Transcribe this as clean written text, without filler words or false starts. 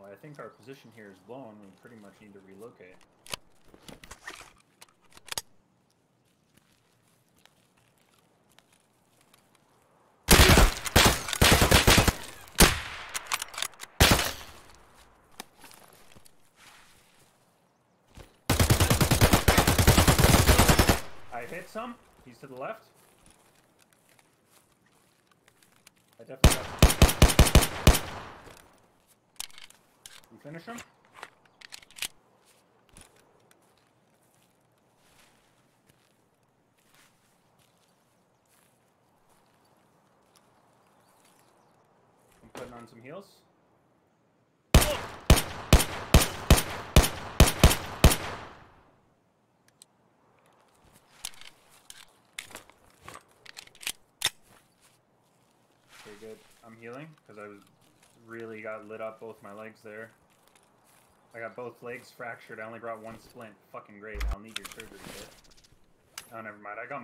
Well, I think our position here is blown. We pretty much need to relocate. I hit some. He's to the left. I definitely got some. You finish him? I'm putting on some heals. Okay, good. I'm healing because I was really got lit up both my legs there. I got both legs fractured. I only brought one splint. Fucking great. I'll need your surgery kit. Oh, never mind. I got my